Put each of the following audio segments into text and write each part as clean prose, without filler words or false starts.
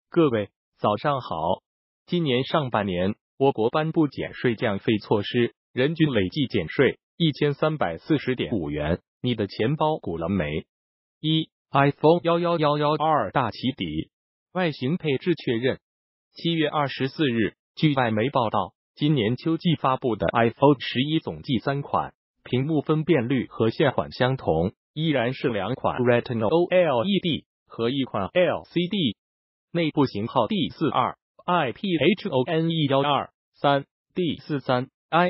各位早上好。今年上半年，我国颁布减税降费措施，人均累计减税1340.5元，你的钱包鼓了没？iPhone 11112大起底，外形配置确认。7月24日，据外媒报道，今年秋季发布的 iPhone 11总计3款，屏幕分辨率和现款相同，依然是2款 Retina OLED 和1款 LCD。内部型号 D42 IPHONE123 D43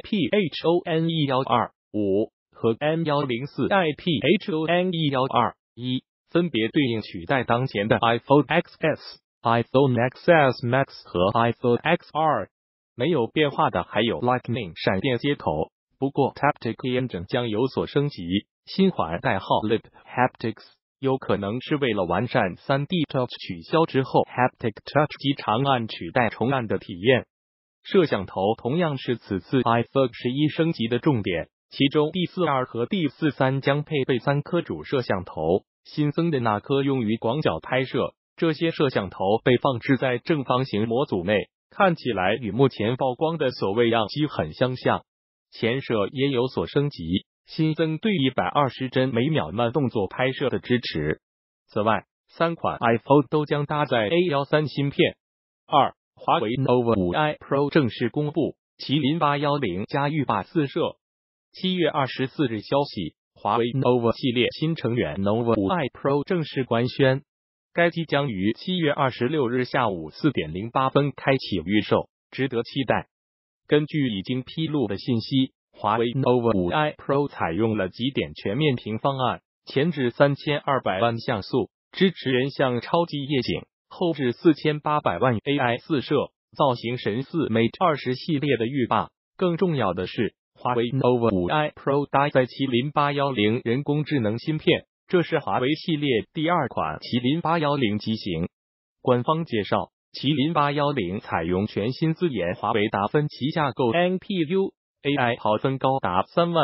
IPHONE125 和 M104 IPHONE121，分别对应取代当前的 iPhone XS、iPhone XS Max 和 iPhone XR。没有变化的还有 Lightning 闪电接口，不过 Taptic Engine 将有所升级，新款代号 Lip Haptics。有可能是为了完善 3D Touch 取消之后 Haptic Touch 及长按取代重按的体验。摄像头同样是此次 iPhone 11升级的重点，其中 D42 和 D43将配备3颗主摄像头，新增的那颗用于广角拍摄。这些摄像头被放置在正方形模组内，看起来与目前曝光的所谓样机很相像。前摄也有所升级，新增对120帧每秒慢动作拍摄的支持。此外，3款 iPhone 都将搭载 A13 芯片。华为 Nova 5i Pro 正式公布，麒麟810加浴霸4摄。7月24日消息，华为 Nova 系列新成员 Nova 5i Pro 正式官宣，该机将于7月26日下午4点08分开启预售，值得期待。根据已经披露的信息，华为 Nova 5i Pro 采用了极点全面屏方案，前置3200万像素，支持人像超级夜景；后置4800万 AI 4摄，造型神似 Mate 20系列的浴霸。更重要的是，华为 Nova 5i Pro 搭载麒麟810人工智能芯片，这是华为系列第2款麒麟810机型。官方介绍，麒麟810采用全新自研华为达芬奇架构 NPU。AI 毫分高达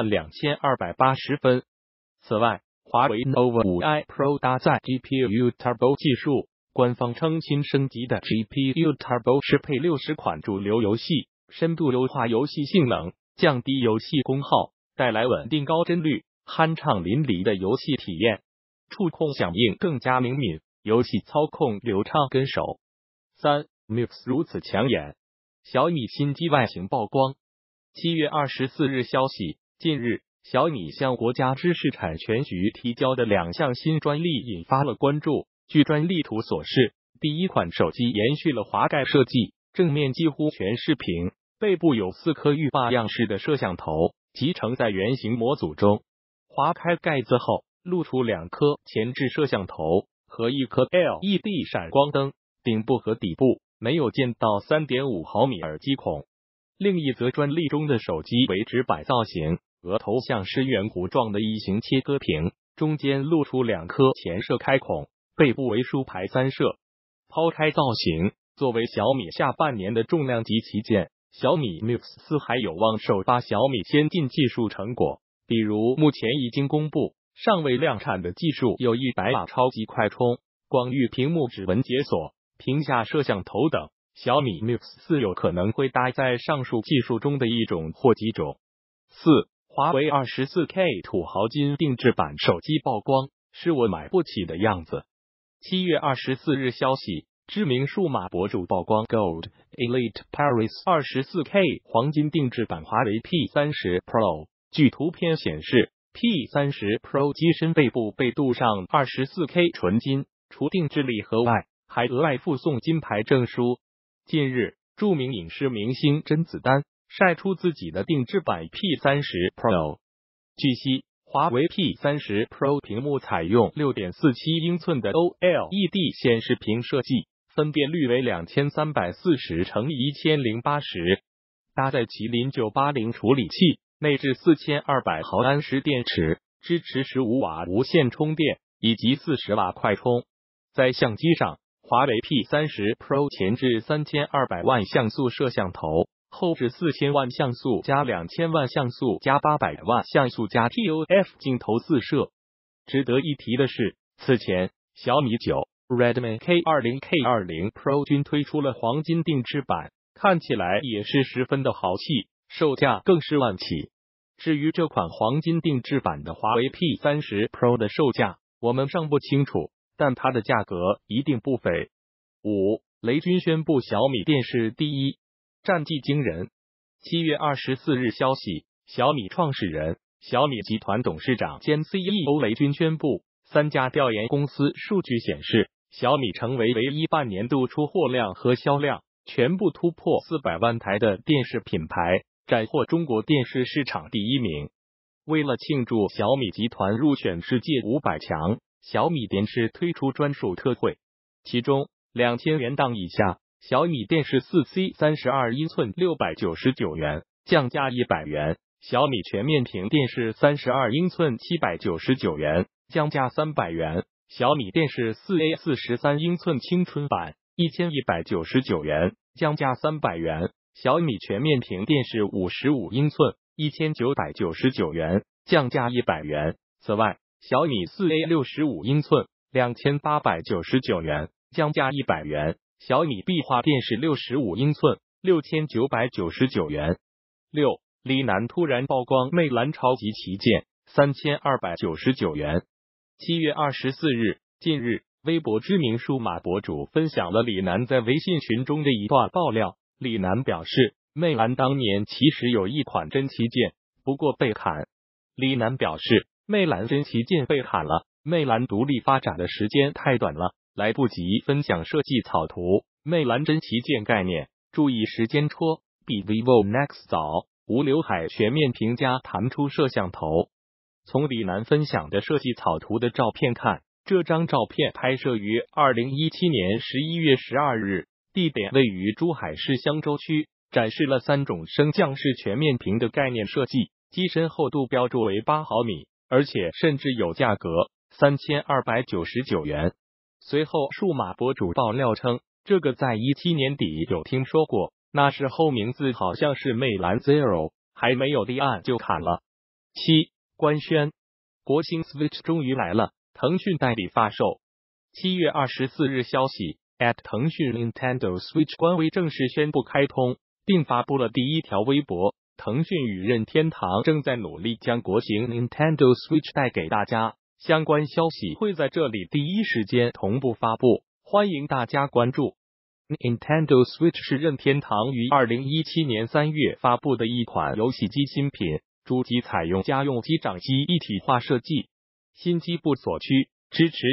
32280分。此外，华为 Nova 5i Pro 搭载 GPU Turbo 技术，官方称新升级的 GPU Turbo 适配60款主流游戏，深度优化游戏性能，降低游戏功耗，带来稳定高帧率、酣畅淋漓的游戏体验。触控响应更加灵敏，游戏操控流畅跟手。Mix 如此抢眼，小米新机外形曝光。7月24日消息，近日小米向国家知识产权局提交的2项新专利引发了关注。据专利图所示，第一款手机延续了滑盖设计，正面几乎全是屏，背部有4颗浴霸样式的摄像头集成在圆形模组中，划开盖子后露出2颗前置摄像头和1颗 LED 闪光灯，顶部和底部没有见到 3.5 毫米耳机孔。另一则专利中的手机为直摆造型，额头像是圆弧状的异形切割屏，中间露出2颗前摄开孔，背部为竖排3摄。抛开造型，作为小米下半年的重量级旗舰，小米 Mix 4还有望首发小米先进技术成果，比如目前已经公布尚未量产的技术有100瓦超级快充、广域屏幕指纹解锁、屏下摄像头等。小米 Mix 4有可能会搭载上述技术中的一种或几种。华为 24K 土豪金定制版手机曝光，是我买不起的样子。7月24日消息，知名数码博主曝光 Gold Elite Paris 24K 黄金定制版华为 P30 Pro。据图片显示， P30 Pro 机身背部被镀上 24K 纯金，除定制礼盒外，还额外附送金牌证书。近日，著名影视明星甄子丹晒出自己的定制版 P30 Pro。据悉，华为 P30 Pro 屏幕采用 6.47 英寸的 OLED 显示屏设计，分辨率为2340×1080，搭载麒麟980处理器，内置4200毫安时电池，支持15瓦无线充电以及40瓦快充。在相机上，华为 P30 Pro 前置3200万像素摄像头，后置4000万像素加2000万像素加800万像素加 TOF 镜头4摄。值得一提的是，此前小米9 Redmi K20、K20 Pro 均推出了黄金定制版，看起来也是十分的豪气，售价更是万起。至于这款黄金定制版的华为 P30 Pro 的售价，我们尚不清楚，但它的价格一定不菲。5. 雷军宣布小米电视第一，战绩惊人。7月24日消息，小米创始人、小米集团董事长兼 CEO 雷军宣布，3家调研公司数据显示，小米成为唯一半年度出货量和销量全部突破400万台的电视品牌，斩获中国电视市场第一名。为了庆祝小米集团入选世界500强，小米电视推出专属特惠，其中2000元档以下，小米电视 4C 32英寸699元，降价100元；小米全面屏电视32英寸799元，降价300元；小米电视 4A 43英寸青春版1199元，降价300元；小米全面屏电视55英寸1999元，降价100元。此外，小米 4A 65英寸2899元，降价100元；小米壁画电视65英寸6999元。6. 李楠突然曝光魅蓝超级旗舰3299元。7月24日，近日，微博知名数码博主分享了李楠在微信群中的一段爆料。李楠表示，魅蓝当年其实有一款真旗舰，不过被砍。李楠表示，魅蓝真旗舰被砍了，魅蓝独立发展的时间太短了，来不及分享设计草图。魅蓝真旗舰概念，注意时间戳，比 vivo Nex 早，无刘海全面屏加弹出摄像头。从李楠分享的设计草图的照片看，这张照片拍摄于2017年11月12日，地点位于珠海市香洲区，展示了3种升降式全面屏的概念设计，机身厚度标注为8毫米，而且甚至有价格3299元。随后数码博主爆料称，这个在17年底有听说过，那时候名字好像是魅蓝 Zero， 还没有立案就砍了。7. 官宣，国行 Switch 终于来了，腾讯代理发售。7月24日消息，腾讯 Nintendo Switch 官微正式宣布开通，并发布了第一条微博。腾讯与任天堂正在努力将国行 Nintendo Switch 带给大家，相关消息会在这里第一时间同步发布，欢迎大家关注。Nintendo Switch 是任天堂于2017年3月发布的一款游戏机新品，主机采用家用机掌机一体化设计，新机部锁区支持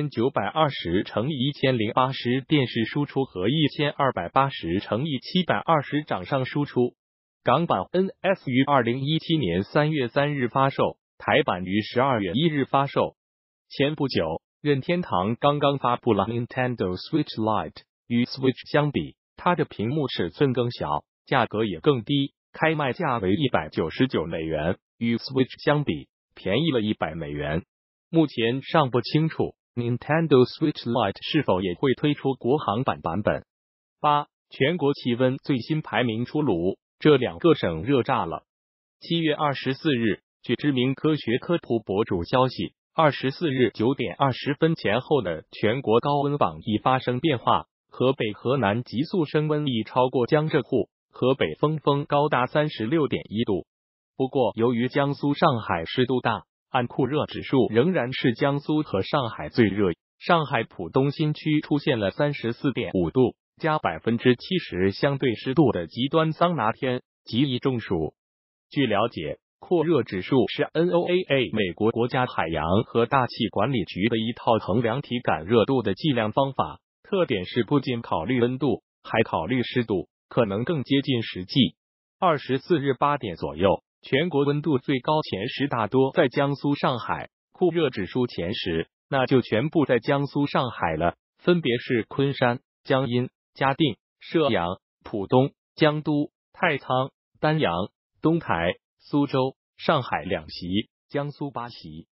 1920×1080电视输出和1280×720掌上输出。港版 NS 于2017年3月3日发售，台版于12月1日发售。前不久，任天堂刚刚发布了 Nintendo Switch Lite， 与 Switch 相比，它的屏幕尺寸更小，价格也更低，开卖价为199美元，与 Switch 相比，便宜了100美元。目前尚不清楚 Nintendo Switch Lite 是否也会推出国行版版本。8. 全国气温最新排名出炉，这2个省热炸了。7月24日，据知名科学科普博主消息，24日9点20分前后的全国高温榜已发生变化，河北、河南急速升温已超过江浙沪，河北峰高达36.1度。不过，由于江苏、上海湿度大，按酷热指数仍然是江苏和上海最热，上海浦东新区出现了34.5度加70%相对湿度的极端桑拿天，极易中暑。据了解，酷热指数是 NOAA 美国国家海洋和大气管理局的一套衡量体感热度的计量方法，特点是不仅考虑温度，还考虑湿度，可能更接近实际。24日8点左右，全国温度最高前10大多在江苏、上海，酷热指数前10，那就全部在江苏、上海了，分别是昆山、江阴、嘉定、射阳、浦东、江都、太仓、丹阳、东台、苏州、上海2席，江苏8席。